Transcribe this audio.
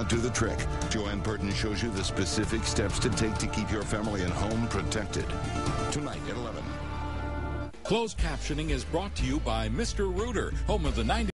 not do the trick. Joanne Burton shows you the specific steps to take to keep your family and home protected. Tonight at 11. Closed captioning is brought to you by Mr. Rooter, home of the 90.